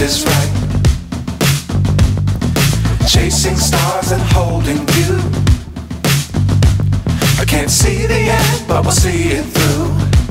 is right. Chasing stars and holding you. I can't see the end, but we'll see it through.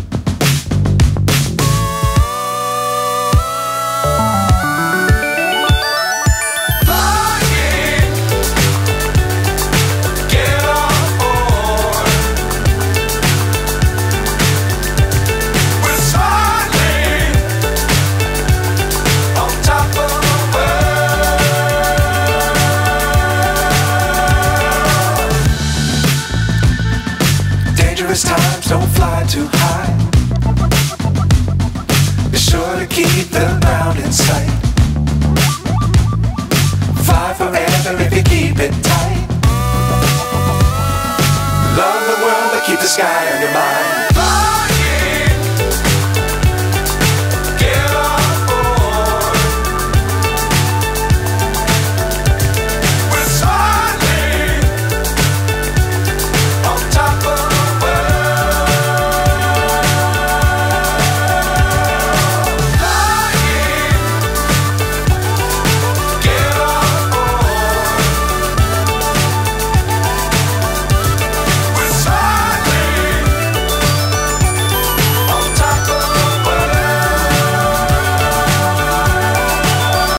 Times don't fly too high. Be sure to keep the ground in sight. Fly forever if you keep it tight. Love the world but keep the sky